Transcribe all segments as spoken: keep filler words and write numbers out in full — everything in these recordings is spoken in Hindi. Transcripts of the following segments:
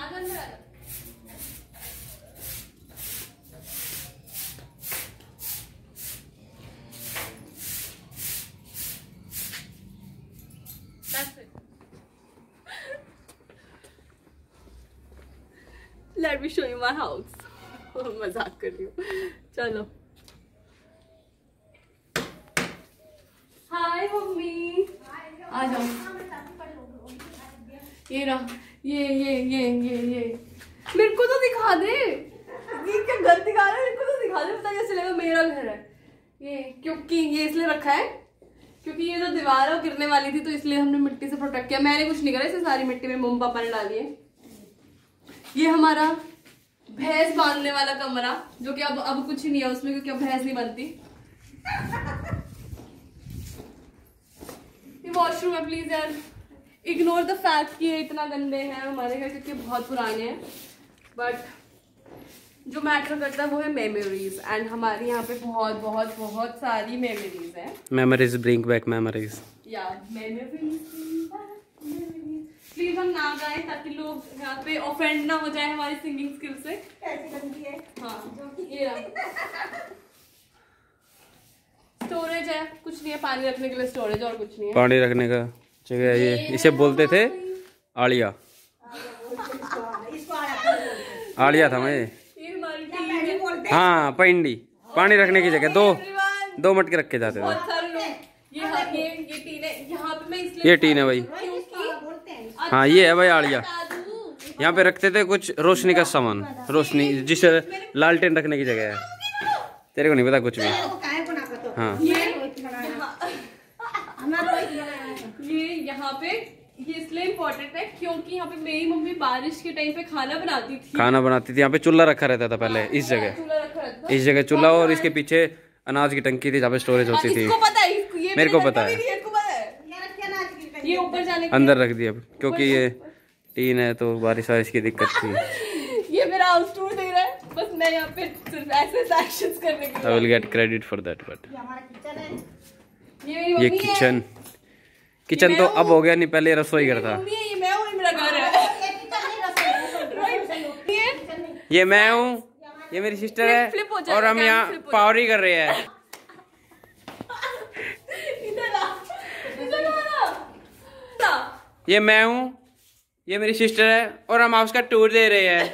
Let me show you my house. मजाक कर रही हूँ। चलो। हाय मम्मी। आ जाओ। ये रहा। ये ये ये ये ये। मेरे को तो दिखा दे। ये क्या घर दिखा रहा है? मेरे को तो दिखा दे। पता कैसे चलेगा? मेरा घर है। ये क्योंकि ये इसलिए रखा है क्योंकि ये जो दीवार है वो गिरने वाली थी, तो इसलिए हमने मिट्टी से प्रोटेक्ट किया। मैंने कुछ नहीं करा, इसे सारी मिट्टी में मम्मी पापा ने डाली है। ये हमारा भैंस बांधने वाला कमरा, जो कि अब अब कुछ नहीं है उसमें क्योंकि अब भैंस नहीं बनती। ये वॉशरूम है, प्लीज यार इग्नोर द फैक्ट कि ये इतना गंदे हैं हमारे घर क्योंकि बहुत पुराने हैं, बट जो मैटर करता है वो है मेमोरीज। एंड हमारी यहाँ पे बहुत बहुत बहुत सारी मेमोरीज हैं। Memories bring back memories. या मेमोरीज। प्लीज हम ना गाएं ताकि लोग यहाँ पे ऑफेंड ना हो जाए हमारी सिंगिंग स्किल से। कैसी बनती है? हाँ, ये स्टोरेज है, कुछ नहीं है, पानी रखने के लिए स्टोरेज और कुछ नहीं है। पानी रखने का जगह है ये। इसे बोलते थे आलिया। आलिया था मैं। हाँ पिंडी, पानी रखने की जगह दो दो मटके रखे जाते थे। ये टीन है भाई। हाँ ये है भाई आलिया। यहाँ पे रखते थे कुछ रोशनी का सामान, रोशनी जिसे लालटेन रखने की जगह है। तेरे को नहीं पता कुछ भी। हाँ ये यहाँ पे ये इसलिए इम्पोर्टेंट है क्योंकि यहाँ पे मेरी मम्मी बारिश के टाइम पे खाना बनाती थी। खाना बनाती थी यहाँ पे चूल्हा रखा रहता था पहले। इस जगह इस जगह चूल्हा और इसके पीछे अनाज की टंकी थी जहाँ पे स्टोरेज होती थी। मेरे को पता है, ये ऊपर जाने अंदर रख दिया क्योंकि ये टीन है तो बारिश वारिश की दिक्कत थी। ये मेरा हाउस टूर दे रहा है, बस मैं यहाँ पे सिर्फ ऐसे एक्शंस करने के लिए। I will get credit for that, but ये ये किचन किचन तो अब हो गया, नहीं पहले रसोई घर था। ये मैं हूँ, मेरा घर है। ये मैं हूँ, ये मेरी सिस्टर है और हम यहाँ पावरी कर रहे हैं। ये मैं हूँ, ये मेरी सिस्टर है और हम हाउस का टूर दे रहे हैं।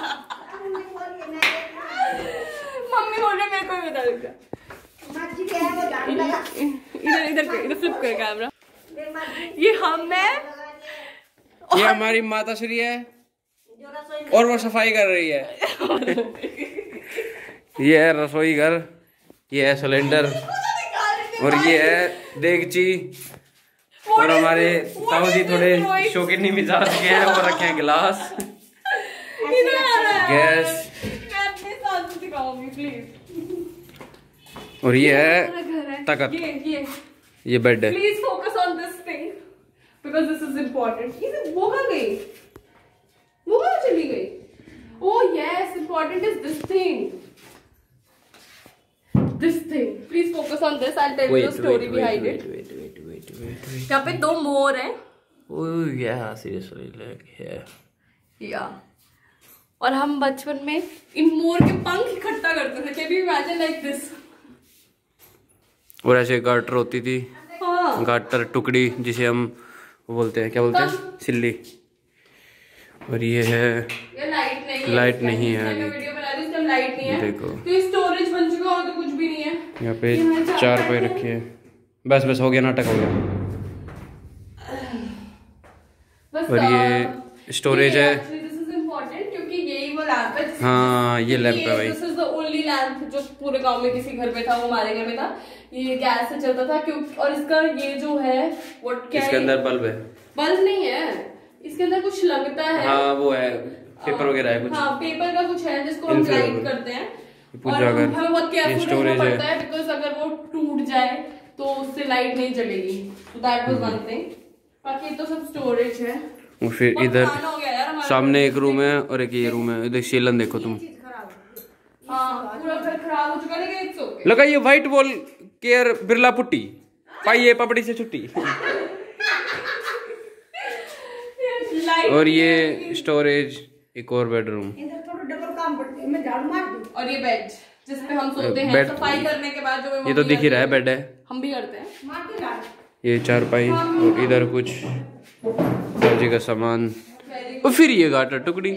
मम्मी बोल रहे मेरे को भी बता दो। इधर इधर इधर फ्लिप कर कैमरा। ये हम है, ये हमारी माता श्री है और वो सफाई कर रही है। ये है रसोई घर, ये है सिलेंडर और ये है देगची। और हमारे ताऊ जी थोड़े शौकीनी मिजाज के हैं, वो रखे हैं गिलास, गैस। और ये है तखत, ये ये ये बेड है। Please focus on this thing because this is important. ये वो कहाँ गई? वो कहाँ चली गई? Oh yes, important is this thing, this thing. Please focus on this, I will tell you the story behind it. यहाँ पे दो मोर हैं। ओह या सीरियसली लाइक या या और हम बचपन में इन मोर के पंख इकट्ठा करते थे। Can you imagine like this? और ऐसे गाटर होती थी। हाँ। गाटर टुकड़ी जिसे हम वो बोलते हैं, क्या बोलते हैं, सिल्ली। और ये है ये लाइट नहीं है, लाइट नहीं है, वीडियो बना रही हूं, लाइट नहीं है। देखो तो स्टोरेज बन चुका हो तो कुछ भी नहीं है। यहाँ पे चार पे रखी है। बस बस हो गया, नाटक हो गया। और ये स्टोरेज है। क्योंकि यही वो लैंप है। हाँ ये लैंप है भाई। This is the only lamp जो पूरे गांव में किसी घर पे था, वो हमारे घर में था। ये गैस से चलता था क्योंकि, और इसका ये जो है वो क्या इसके अंदर बल्ब है। बल्ब नहीं है, इसके अंदर कुछ लगता है। हाँ वो है, पेपर वगैरह है कुछ। हाँ पेपर का कुछ है जिसको हम लाइट करते हैं। और हमें बहुत केयरफुल रहना पड़ता है बिकॉज अगर वो टूट जाए तो उससे लाइट नहीं जलेगी। तो दैट वाज वन थिंग। बाकी तो सब स्टोरेज है। और फिर इधर सामने एक रूम है और एक ये रूम है। इधर सीलन देखो तुम। हाँ पूरा घर खराब हो चुका है लेकिन इट्स ओके। लगा ये white wall care Birla putty पाइए पपड़ी से छुट्टी। और ये स्टोरेज एक और बेडरूम, और ये बेड जिसपे हम सोते हैं सफाई करने के बाद। जो ये तो दिख ही रहा है बेड है, हम भी करते हैं। ये चारपाई और इधर कुछ सब्जी का सामान और फिर ये गाटर टुकड़ी।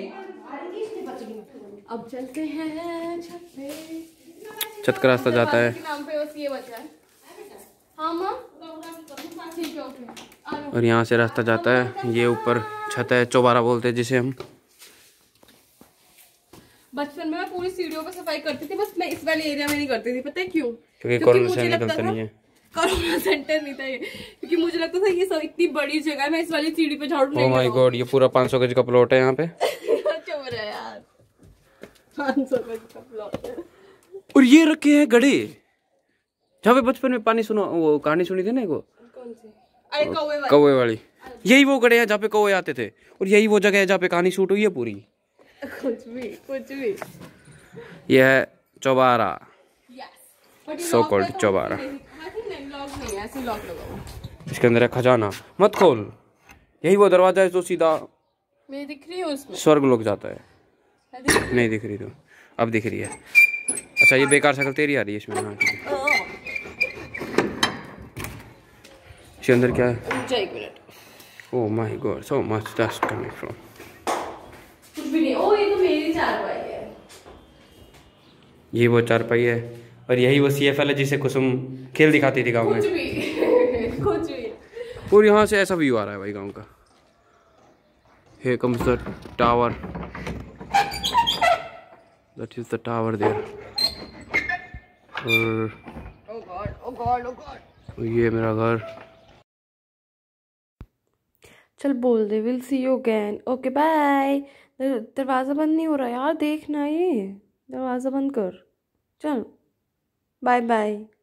अब चलते हैं छत पे। छत का रास्ता जाता है नाम पे बस ये बचा है। हाँ माँ ठीक है ओके। और यहाँ से रास्ता जाता है, ये ऊपर छत है, चौबारा बोलते हैं जिसे हम। बचपन में मैं पूरी सीढ़ियों पे सफाई करती थी, बस मैं इस वाले एरिया में नहीं करती थी। पता है क्यों? क्योंकि कोरोना से निकलता नहीं है। कोरोना सेंटर नहीं था ये, क्योंकि मुझे लगता था ये सब इतनी बड़ी जगह है, मैं इस वाली सीढ़ी पे झाड़ू नहीं। ओह माय गॉड, ये पूरा पाँच सौ गज का प्लॉट है यहाँ पे। चुप रहे यार, पाँच सौ गज का प्लॉट है। और ये रखे हैं गड़े, जहाँ पे बचपन में पानी सुना, वो कहानी सुनी थी ना वो, कौन सी? अरे कौवे वाली। कौवे वाली। यही वो गड़े हैं जहाँ पे कौवे आते थे, और यही वो जगह है जहाँ पे कहानी शूट हुई है पूरी। कुछ भी कुछ भी। यह है चौबारा, सो कॉल्ड चौबारा। इसके अंदर है खजाना, मत खोल। यही वो दरवाजा है जो सीधा मैं दिख रही हूँ उसमें स्वर्ग लोग जाता है। नहीं दिख रही तो अब दिख रही है। अच्छा ये बेकार शक्ल तेरी आ रही है इसमें। हाँ ठीक है। इसके अंदर क्या है? एक minute. Oh my God, so much dust coming from. कुछ भी नहीं। ओ ये तो मेरी चारपाई है। ये वो चारपाई है, और यही वो सी एफ एल है जिसे कुसुम खेल दिखाती थी गाँव में। कुछ भी कुछ भी। और यहाँ से ऐसा व्यू आ रहा है भाई गाँव का। Here comes the tower. That is the tower there. और oh God, oh God, oh God. ये मेरा घर। चल बोल दे, will see you again. Okay bye. दरवाज़ा बंद नहीं हो रहा यार, देखना ये दरवाज़ा बंद कर। चल बाय बाय।